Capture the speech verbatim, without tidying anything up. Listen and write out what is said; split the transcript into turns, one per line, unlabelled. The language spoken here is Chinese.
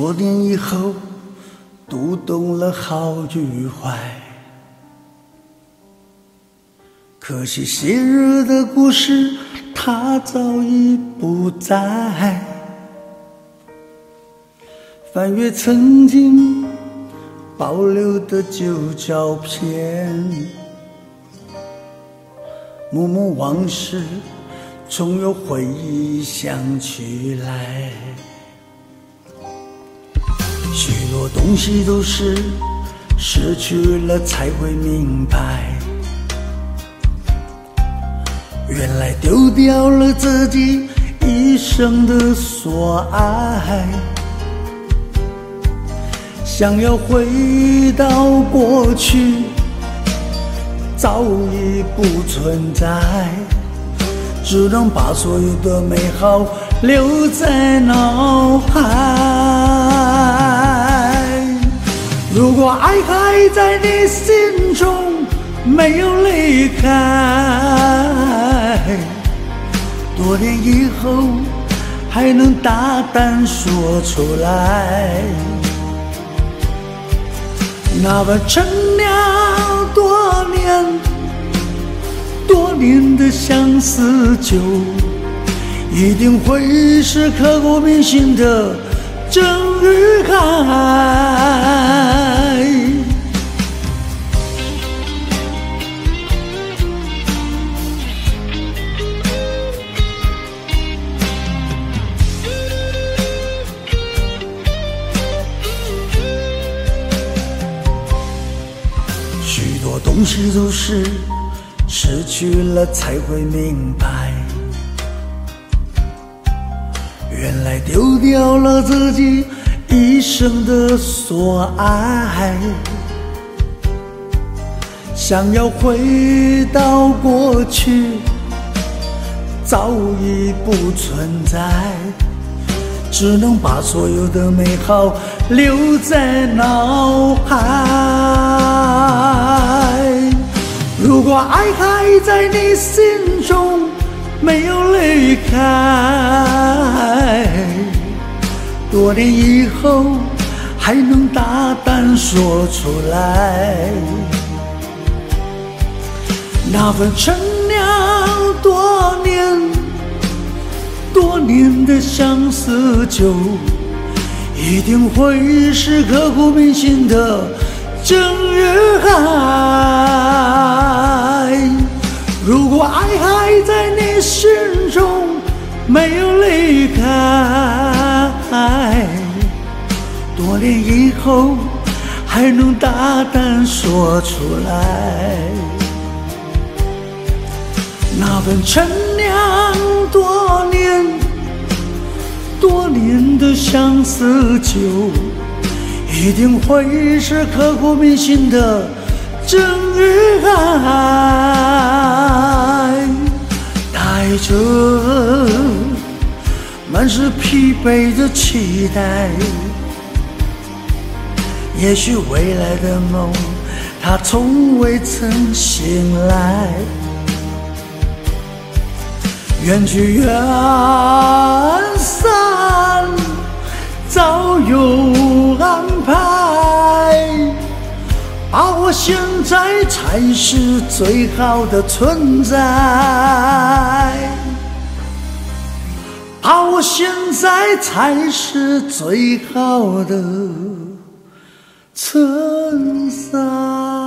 多年以后读懂了好与坏，可惜昔日的故事它早已不在，翻阅曾经保留的旧照片，幕幕往事总有回忆想起来，许多东西都是失去了才会明白，原来丢掉了自己一生的所爱，想要回到过去早已不存在，只能把所有的美好留在脑海。如果爱还在你心中没有离开，多年以后还能大胆说出来，那份陈酿多年多年的相思酒，一定会是刻骨铭心的真与爱。许多东西都是失去了才会明白，原来丢掉了自己一生的所爱，想要回到过去早已不存在，只能把所有的美好留在脑海。如果爱还在你心中没有离开，多年以后还能大胆说出来，那份陈酿多年多年的相思酒，一定会是刻骨铭心的真与爱。如果爱还在你心中没有离开，多年以后还能大胆说出来，那份陈酿多年多年的相思酒，一定会是刻骨铭心的真与爱。带着满是疲惫的期待，也许未来的梦它从未曾醒来，缘聚缘散早有安排，把握现在才是最好的存在，把握现在才是最好的存在。